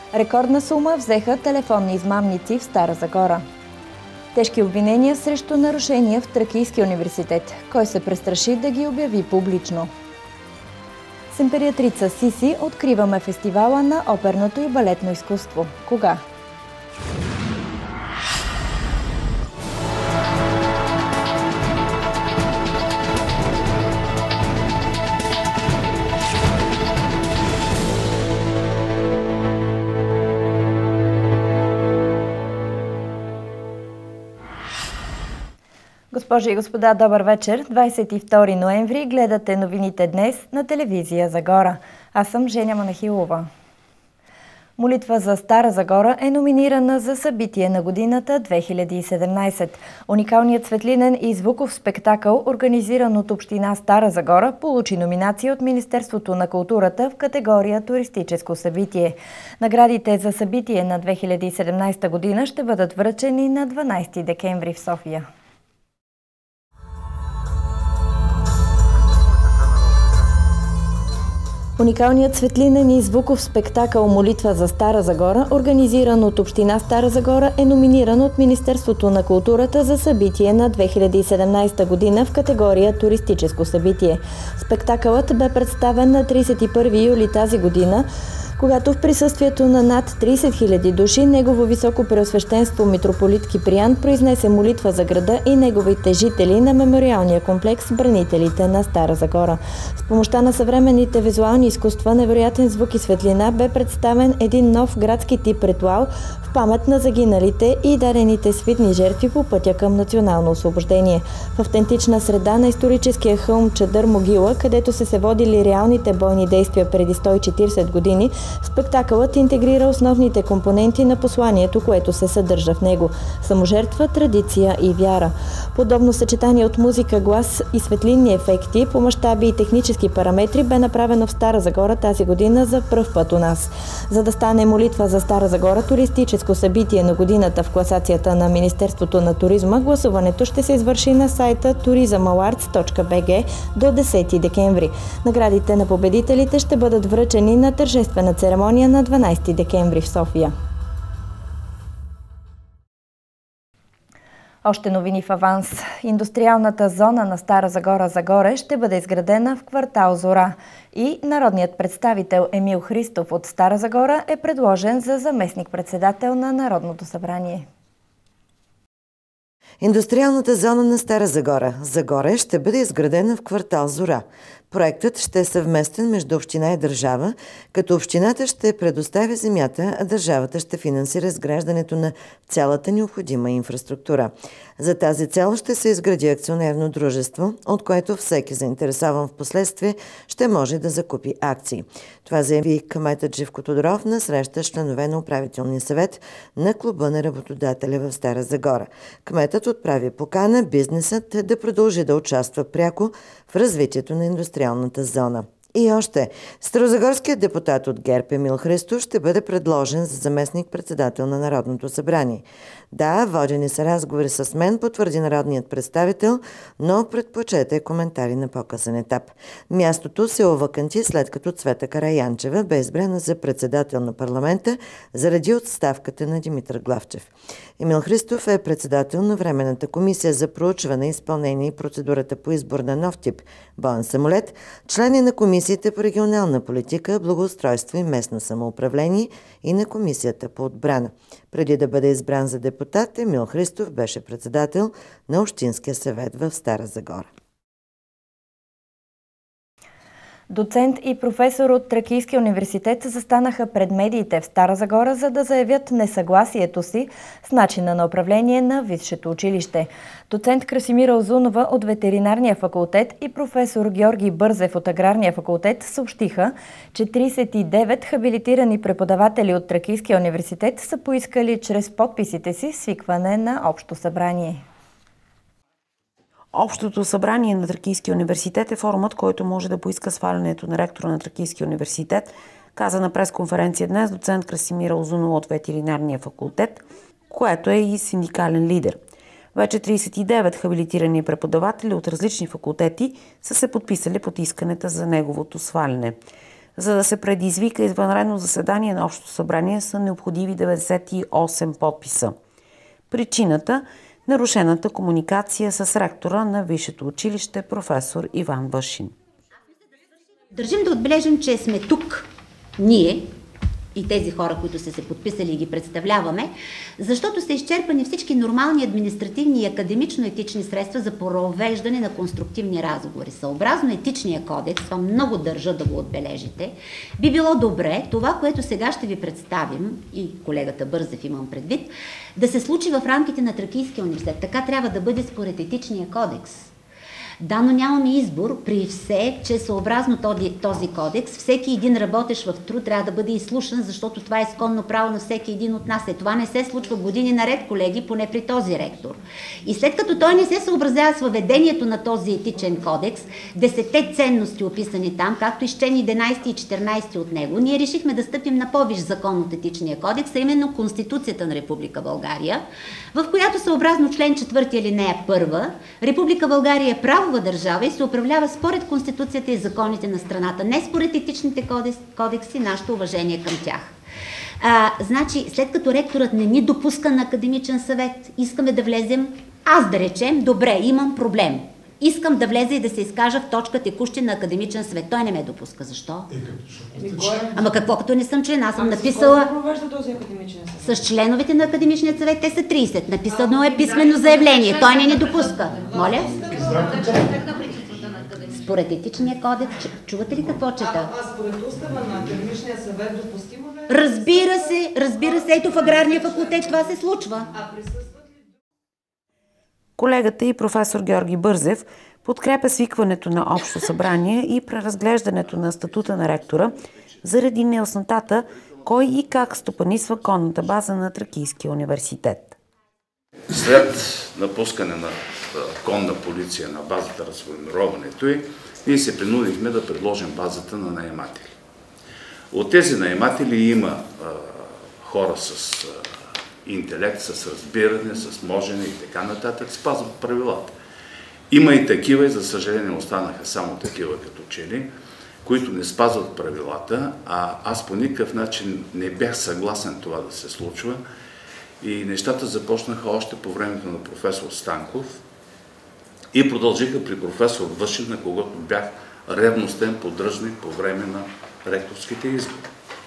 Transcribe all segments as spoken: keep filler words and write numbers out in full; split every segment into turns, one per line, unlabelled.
Рекордна сума взеха телефонни измамници в Стара Загора. Тежки обвинения срещу нарушения в Тракийския университет. Кой се престраши да ги обяви публично? С империатрица Сиси откриваме фестивала на оперното и балетно изкуство. Кога? Госпожи и господа, добър вечер! двадесет и втори ноември гледате новините днес на телевизия Загора. Аз съм Женя Манахилова. Молитва за Стара Загора е номинирана за събитие на годината две хиляди и седемнадесет. Уникалният светлинен и звуков спектакъл, организиран от община Стара Загора, получи номинация от Министерството на културата в категория туристическо събитие. Наградите за събитие на две хиляди и седемнадесета година ще бъдат връчени на дванадесети декември в София. Уникалният светлинен и звуков спектакъл «Молитва за Стара Загора», организиран от община Стара Загора, е номиниран от Министерството на културата за събитие на две хиляди и седемнадесета година в категория туристическо събитие. Спектакълът бе представен на тридесет и първи юли тази година, когато в присъствието на над тридесет хиляди души Негово високо преосвещенство митрополит Киприян произнесе молитва за града и неговите жители на мемориалния комплекс Бранителите на Стара Загора. С помощта на съвременните визуални изкуства, невероятен звук и светлина бе представен един нов градски тип ритуал в памет на загиналите и дадените свитни жертви по пътя към национално освобождение. В автентична среда на историческия хълм Чадър могила, където са се водили реалните бойни действия преди сто и четиридесет години, спектакълът интегрира основните компоненти на посланието, което се съдържа в него – саможертва, традиция и вяра. Подобно съчетание от музика, глас и светлинни ефекти по мащаби и технически параметри бе направено в Стара Загора тази година за пръв път у нас. За да стане молитва за Стара Загора туристическо събитие на годината в класацията на Министерството на туризма, гласуването ще се извърши на сайта tourism awards точка би джи до десети декември. Наградите на победителите ще бъдат връчени на тържествена церемония на дванадесети декември в София. Още новини в аванс. Индустриалната зона на Стара Загора Загоре ще бъде изградена в квартал Зора и народният представител Емил Христов от Стара Загора е предложен за заместник-председател на Народното събрание.
Индустриалната зона на Стара Загора Загоре ще бъде изградена в квартал Зора. Проектът ще е съвместен между община и държава, като общината ще предоставя земята, а държавата ще финансира изграждането на цялата необходима инфраструктура. За тази цел ще се изгради акционерно дружество, от което всеки заинтересован в последствие ще може да закупи акции. Това заяви кметът Живко Тодоров на среща с членове на управителния съвет на клуба на работодателя в Стара Загора. Кметът отправи покана бизнесът да продължи да участва пряко в развитието на индустриалната зона. И още, старозагорският депутат от ГЕРБ Емил Христов ще бъде предложен за заместник-председател на Народното събрание. Да, водени са разговори с мен, потвърди народният представител, но предпочете коментари на по-късен етап. Мястото се оваканти след като Цвета Караянчева бе избрана за председател на парламента заради отставката на Димитър Главчев. Емил Христов е председател на Временната комисия за проучване, изпълнение и процедурата по избор на нов тип боен самолет, член е на Комисията по регионална политика, благоустройство и местно самоуправление и на Комисията по отбрана. Преди да бъде избран за депутат, Емил Христов беше председател на Общинския съвет в Стара Загора.
Доцент и професор от Тракийския университет застанаха пред медиите в Стара Загора, за да заявят несъгласието си с начина на управление на висшето училище. Доцент Красимира Озунова от Ветеринарния факултет и професор Георги Бързев от Аграрния факултет съобщиха, че тридесет и девет хабилитирани преподаватели от Тракийския университет са поискали чрез подписите си свикване на общо събрание.
Общото събрание на Тракийския университет е форумът, който може да поиска свалянето на ректора на Тракийския университет, каза на пресконференция днес доцент Красимира Озунова от Ветеринарния факултет, което е и синдикален лидер. Вече тридесет и девет хабилитирани преподаватели от различни факултети са се подписали под искането за неговото сваляне. За да се предизвика извънредно заседание на Общото събрание са необходими деветдесет и осем подписа. Причината – нарушената комуникация с ректора на Висшето училище професор Иван Вашин.
Държим да отбележим, че сме тук, ние и тези хора, които са се подписали и ги представляваме, защото са изчерпани всички нормални административни и академично-етични средства за провеждане на конструктивни разговори. Съобразно етичния кодекс, това много държа да го отбележите, би било добре това, което сега ще ви представим, и колегата Бързев имам предвид, да се случи в рамките на Тракийския университет. Така трябва да бъде според етичния кодекс. Да, но нямаме избор при все, че съобразно този, този кодекс, всеки един работещ в труд трябва да бъде изслушан, защото това е изконно право на всеки един от нас. Е, това не се случва години наред, колеги, поне при този ректор. И след като той не се съобразява с въведението на този етичен кодекс, десетте ценности описани там, както и член единайсети и четиринайсети от него, ние решихме да стъпим на по-висш закон от етичния кодекс, а именно Конституцията на Република България, в която съобразно член четвърти алинея първа, Република България е право държава и се управлява според Конституцията и законите на страната, не според етичните кодекси, нашето уважение към тях. А, значи, след като ректорът не ни допуска на академичен съвет, искаме да влезем, аз да речем, добре, имам проблем. Искам да влезе и да се изкажа в точка текущи на академичен съвет. Той не ме допуска. Защо? Ама какво, като не съм член? Аз съм написала с членовете на академичния съвет, те са трийсет. Написано е писмено заявление. Той не ни допуска. Моля? Според етичния кодекс, чувате ли какво чета?
А според устава на академичния съвет допустимо ли?
Разбира се, разбира се, ето в аграрния факултет това се случва.
Колегата и професор Георги Бързев подкрепя свикването на Общо събрание и преразглеждането на статута на ректора заради неяснотата кой и как стопанисва конната база на Тракийския университет.
След напускане на конна полиция на базата, разформироването й, ние се принудихме да предложим базата на наематели. От тези наематели има а, хора с а, интелект, с разбиране, с можене и така нататък, спазват правилата. Има и такива, и за съжаление останаха само такива като чели, които не спазват правилата, а аз по никакъв начин не бях съгласен това да се случва. И нещата започнаха още по времето на професор Станков и продължиха при професор Вашин, на когото бях ревностен поддръжник по време на ректорските избори.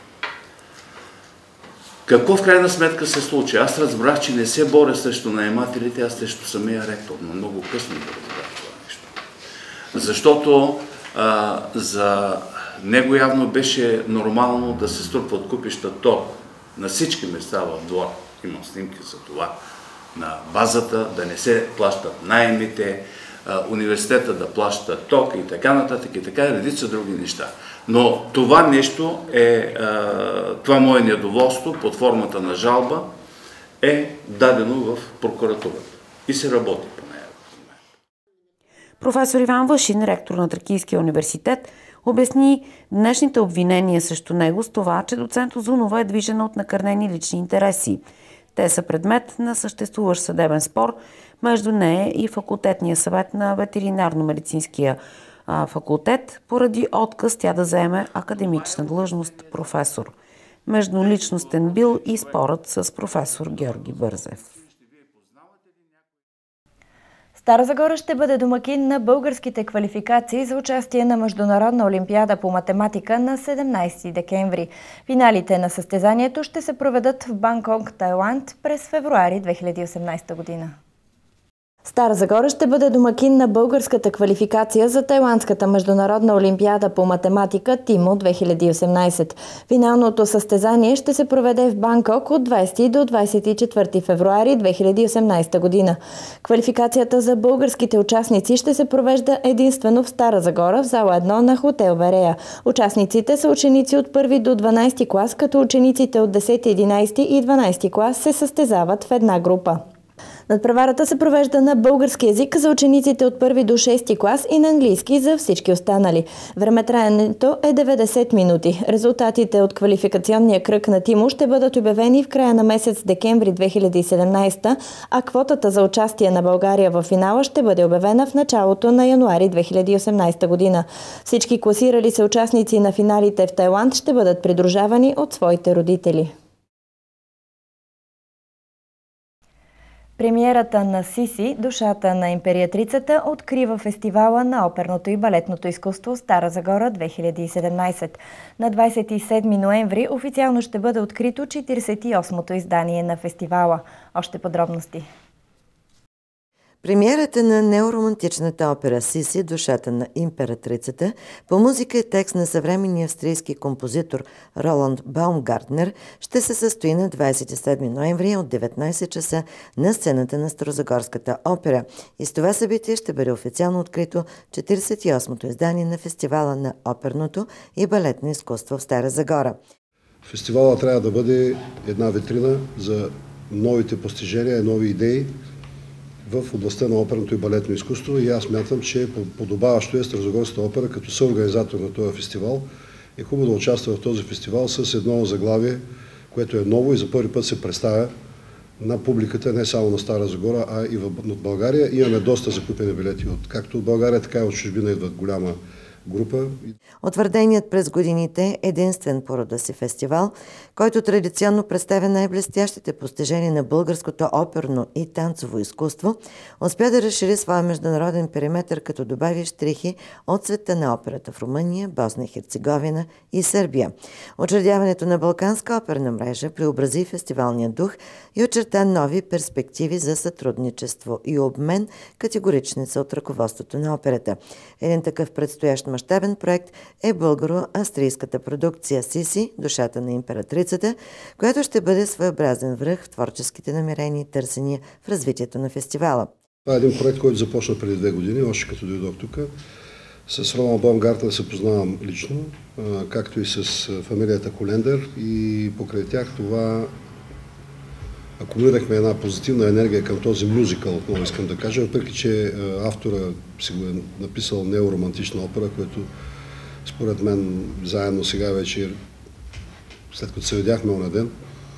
Какво в крайна сметка се случи? Аз разбрах, че не се боря срещу наемателите, а срещу самия ректор, но много късно да разбрах това нещо. Защото а, за него явно беше нормално да се струпват купища ток на всички места в двора. Имам снимки за това. На базата, да не се плащат наемите, университета да плаща ток и така нататък и така, редица други неща. Но това нещо е, това мое недоволство под формата на жалба е дадено в прокуратурата и се работи по нея.
Професор Иван Вашин, ректор на Тракийския университет, обясни днешните обвинения срещу него с това, че доцент Узунова е движена от накърнени лични интереси. Те са предмет на съществуващ съдебен спор между нея и факултетния съвет на ветеринарно-медицинския факултет, поради отказ тя да заеме академична длъжност професор. Междуличностен бил и спорът с професор Георги Бързев.
Стара Загора ще бъде домакин на българските квалификации за участие на Международна олимпиада по математика на седемнайсети декември. Финалите на състезанието ще се проведат в Банкок, Тайланд през февруари две хиляди и осемнайсета година. Стара Загора ще бъде домакин на българската квалификация за Тайландската международна олимпиада по математика ТИМО две хиляди и осемнайсета. Финалното състезание ще се проведе в Банкок от двайсети до двайсет и четвърти февруари две хиляди и осемнайсета година. Квалификацията за българските участници ще се провежда единствено в Стара Загора в зала едно на хотел Верея. Участниците са ученици от първи до дванайсети клас, като учениците от десети, единайсети и дванайсети клас се състезават в една група. Надпреварата се провежда на български език за учениците от първи до шести клас и на английски за всички останали. Времетраенето е деветдесет минути. Резултатите от квалификационния кръг на ТИМО ще бъдат обявени в края на месец декември две хиляди и седемнадесета, а квотата за участие на България в финала ще бъде обявена в началото на януари две хиляди и осемнадесета година. Всички класирали се участници на финалите в Тайланд ще бъдат придружавани от своите родители. Премиерата на Сиси, душата на императрицата, открива фестивала на оперното и балетното изкуство Стара Загора две хиляди и седемнадесета. На двадесет и седми ноември официално ще бъде открито четиридесет и осмото издание на фестивала. Още подробности.
Премиерата на неоромантичната опера Сиси, душата на императрицата, по музика и текст на съвременния австрийски композитор Роланд Баумгартнер, ще се състои на двадесет и седми ноември от деветнадесет часа на сцената на Старозагорската опера. И с това събитие ще бъде официално открито четиридесет и осмото издание на фестивала на оперното и балетно изкуство в Стара Загора.
Фестивала трябва да бъде една витрина за новите постижения, нови идеи в областта на оперното и балетно изкуство, и аз мятам, че подобаващо е Старозагорската опера като съорганизатор на този фестивал. Е хубаво да участва в този фестивал с едно заглавие, което е ново и за първи път се представя на публиката не само на Стара Загора, а и в България. Имаме доста закупени билети от както от България, така и от чужбина идват голяма група.
Утвърденият през годините единствен по рода си фестивал, който традиционно представя най-блестящите постижения на българското оперно и танцово изкуство, успя да разшири своя международен периметър, като добави щрихи от света на операта в Румъния, Босна и Херцеговина и Сърбия. Учредяването на Балканска оперна мрежа преобрази фестивалния дух и очерта нови перспективи за сътрудничество и обмен, категорични са от ръководството на операта. Един такъв предстоящ мащабен проект е българо-австрийската продукция Сиси, душата на императрицата, която ще бъде своеобразен връх в творческите намерения и търсения в развитието на фестивала.
Това е един проект, който започна преди две години, още като дойдох тук. С Роланд Баумгартнер се познавам лично, както и с фамилията Колендер, и покрай тях това акумулирахме една позитивна енергия към този мюзикъл, отново искам да кажа, въпреки че автора си го е написал неоромантична опера, което според мен заедно сега вече, след като се видяхме оня ден,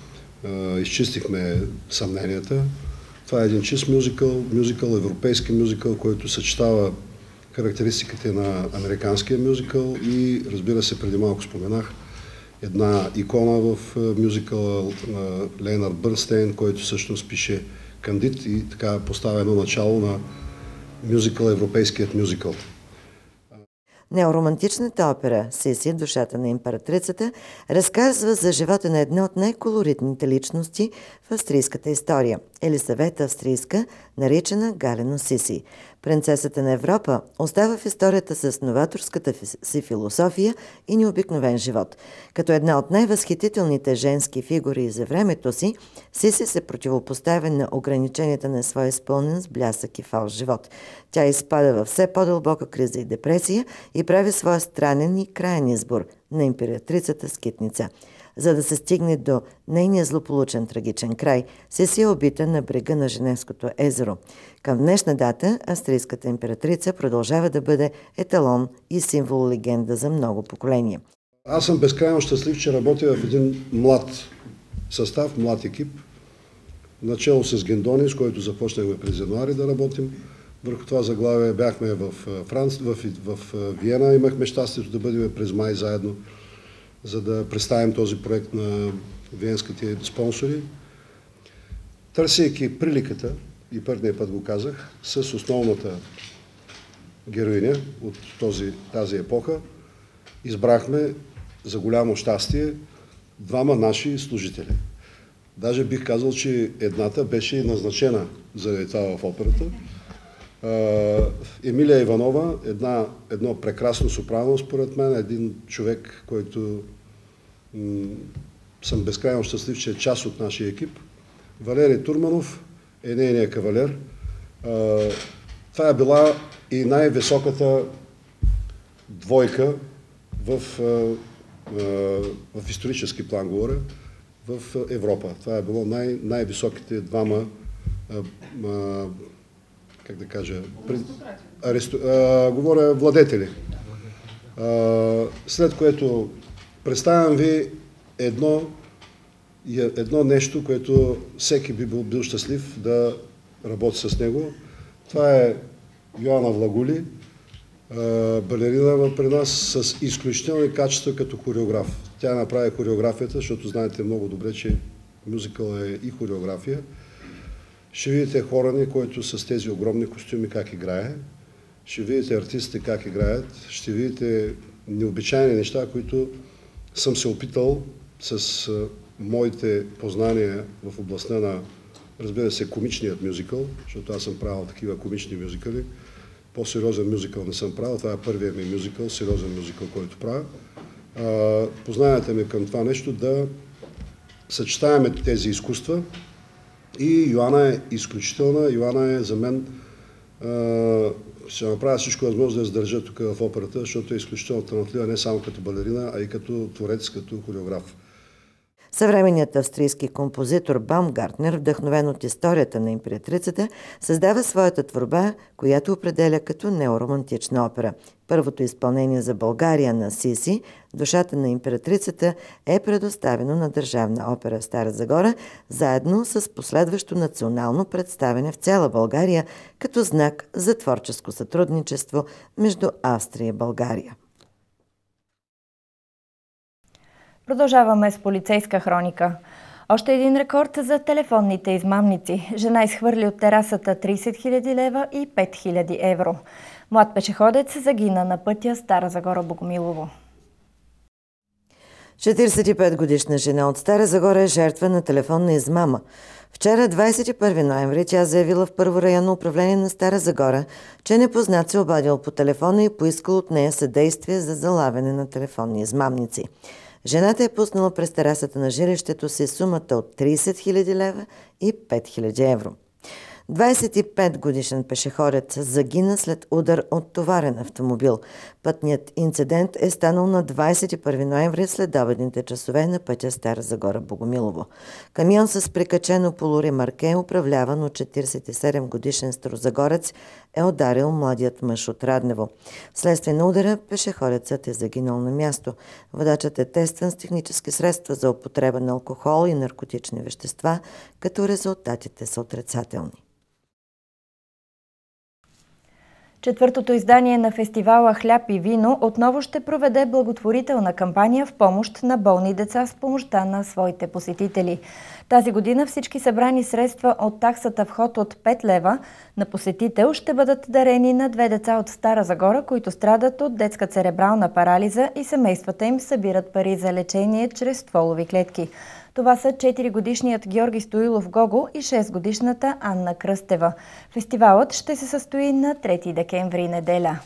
изчистихме съмненията. Това е един чист мюзикъл, мюзикъл, европейски мюзикъл, който съчетава характеристиките на американския мюзикъл и, разбира се, преди малко споменах, една икона в мюзикъла на Лейнард Бърнстейн, който всъщност пише Кандид и така поставя едно начало на мюзикъл, европейският мюзикъл.
Неоромантичната опера Сиси, душата на императрицата, разказва за живота на една от най-колоритните личности в австрийската история – Елисавета Австрийска, наричана Галено Сиси. Принцесата на Европа остава в историята с новаторската си философия и необикновен живот. Като една от най-възхитителните женски фигури за времето си, Сиси се противопоставя на ограниченията на своя изпълнен с блясък и фалш живот. Тя изпада във все по-дълбока криза и депресия и прави своя странен и краен избор на императрицата скитница. За да се стигне до нейния злополучен трагичен край, Сиси е убита на брега на Женевското езеро. Към днешна дата австрийската императрица продължава да бъде еталон и символ легенда за много поколения.
Аз съм безкрайно щастлив, че работя в един млад състав, млад екип, начало с Гендони, с който започнахме през януари да работим. Върху това заглавие бяхме в Франция, в, в Виена, имахме щастието да бъдем през май заедно, за да представим този проект на виенските спонсори. Търсейки приликата, и първия път го казах, с основната героиня от този, тази епоха, избрахме за голямо щастие двама наши служители. Даже бих казал, че едната беше назначена заради това в операта. Емилия Иванова, една, едно прекрасно сопрано, според мен, един човек, който м- съм безкрайно щастлив, че е част от нашия екип. Валерий Турманов е нейният кавалер. А, това е била и най-високата двойка в, а, а, в исторически план, говоря, в Европа. Това е било най- най-високите двама а, а, как да кажа, при, аресту, а, говоря владетели. А, след което представям ви едно, едно нещо, което всеки би бил, бил щастлив да работи с него. Това е Йоана Влагули, балерина при нас с изключителни качества като хореограф. Тя направи хореографията, защото знаете много добре, че мюзикъл е и хореография. Ще видите хора ни, които с тези огромни костюми как играе. Ще видите артистите как играят. Ще видите необичайни неща, които съм се опитал с моите познания в областта на, разбира се, комичният мюзикъл, защото аз съм правил такива комични мюзикъли. По-сериозен мюзикъл не съм правил. Това е първият ми мюзикъл, сериозен мюзикъл, който правя. Познанията ми към това нещо да съчетаваме тези изкуства. И Йоана е изключителна. Йоана е за мен, ще направя всичко възможно да я задържа тук в операта, защото е изключително талантлива не само като балерина, а и като творец, като хореограф.
Съвременният австрийски композитор Баумгартнер, вдъхновен от историята на императрицата, създава своята творба, която определя като неоромантична опера. Първото изпълнение за България на Сиси, Душата на императрицата, е предоставено на Държавна опера в Стара Загора, заедно с последващо национално представяне в цяла България, като знак за творческо сътрудничество между Австрия и България.
Продължаваме с полицейска хроника. Още един рекорд за телефонните измамници. Жена изхвърли от терасата трийсет хиляди лева и пет хиляди евро. Млад пешеходец загина на пътя Стара Загора – Богомилово.
четирийсет и пет годишна жена от Стара Загора е жертва на телефонна измама. Вчера, двадесет и първи ноември, тя заявила в Първо районно управление на Стара Загора, че непознат се обадил по телефона и поискал от нея съдействие за залавяне на телефонни измамници. Жената е пуснала през терасата на жилището си сумата от трийсет хиляди лева и пет хиляди евро. двадесет и пет годишен пешеходец загина след удар от товарен автомобил. Пътният инцидент е станал на двадесет и първи ноември след обедните часове на пътя Стара Загора – Богомилово. Камион с прикачено полуремарке, управляван от четирийсет и седем годишен старозагорец, е ударил младият мъж от Раднево. Вследствие на удара пешеходецът е загинал на място. Водачът е тестван с технически средства за употреба на алкохол и наркотични вещества, като резултатите са отрицателни.
Четвъртото издание на фестивала «Хляб и вино» отново ще проведе благотворителна кампания в помощ на болни деца с помощта на своите посетители. Тази година всички събрани средства от таксата вход от пет лева на посетител ще бъдат дарени на две деца от Стара Загора, които страдат от детска церебрална парализа и семействата им събират пари за лечение чрез стволови клетки. Това са четиригодишният Георги Стоилов Гого и шестгодишната Анна Кръстева. Фестивалът ще се състои на трети декември, неделя.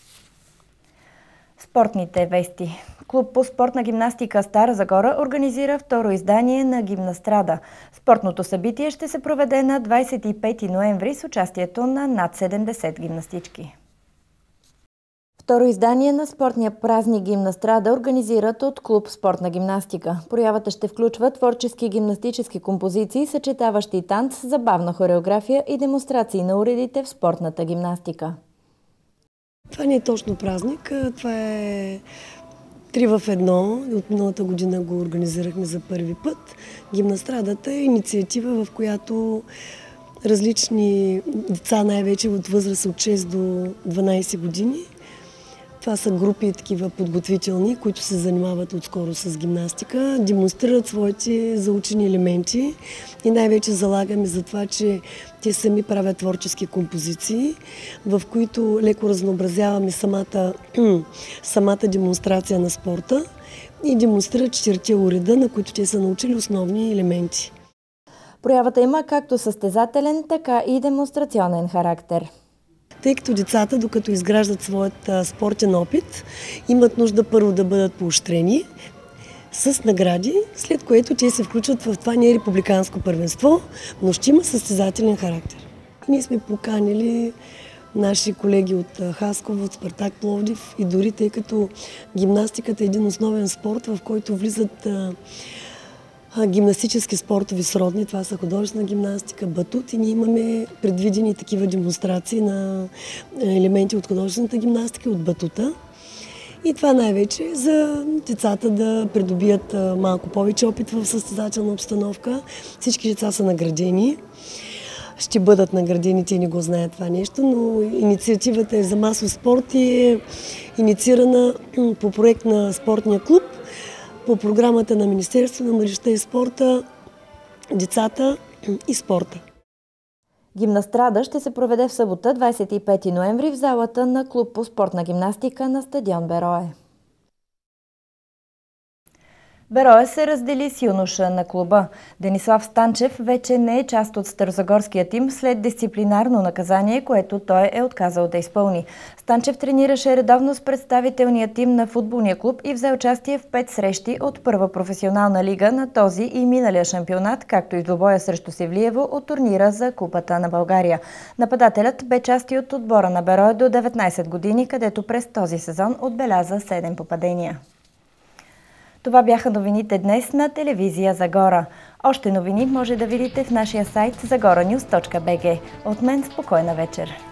Спортните вести. Клуб по спортна гимнастика Стара Загора организира второ издание на Гимнастрада. Спортното събитие ще се проведе на двадесет и пети ноември с участието на над седемдесет гимнастички. Второ издание на спортния празник Гимнастрада организират от Клуб спортна гимнастика. Проявата ще включва творчески гимнастически композиции, съчетаващи танц, забавна хореография и демонстрации на уредите в спортната гимнастика.
Това не е точно празник, това е три в едно. От миналата година го организирахме за първи път. Гимнастрадата е инициатива, в която различни деца, най-вече от възраст от шест до дванадесет години, това са групи такива подготвителни, които се занимават отскоро с гимнастика, демонстрират своите заучени елементи и най-вече залагаме за това, че те сами правят творчески композиции, в които леко разнообразяваме самата, самата демонстрация на спорта и демонстрират четирите уреда, на които те са научили основни елементи.
Проявата има както състезателен, така и демонстрационен характер.
Тъй като децата, докато изграждат своят спортен опит, имат нужда първо да бъдат поощрени с награди, след което те се включват в това не републиканско първенство, но ще има състезателен характер. Ние сме поканили наши колеги от Хасково, от Спартак Пловдив и дори тъй като гимнастиката е един основен спорт, в който влизат гимнастически спортови сродни. Това са художествена гимнастика, батут и ние имаме предвидени такива демонстрации на елементи от художествената гимнастика и от батута. И това най-вече за децата да придобият малко повече опит в състезателна обстановка. Всички деца са наградени. Ще бъдат наградени, те не го знаят това нещо, но инициативата е за масов спорт и е инициирана по проект на спортния клуб, по програмата на Министерството на младежта и спорта, децата и спорта.
Гимнастрада ще се проведе в събота, двадесет и пети ноември, в залата на клуб по спортна гимнастика на стадион Берое. Берое се раздели с юноша на клуба. Денислав Станчев вече не е част от старозагорския тим след дисциплинарно наказание, което той е отказал да изпълни. Станчев тренираше редовно с представителния тим на футболния клуб и взе участие в пет срещи от първа професионална лига на този и миналия шампионат, както и двубоя срещу Севлиево от турнира за Купата на България. Нападателят бе част и от отбора на Берое до деветнадесет години, където през този сезон отбеляза седем попадения. Това бяха новините днес на телевизия Загора. Още новини може да видите в нашия сайт загора нюз точка би джи. От мен спокойна вечер!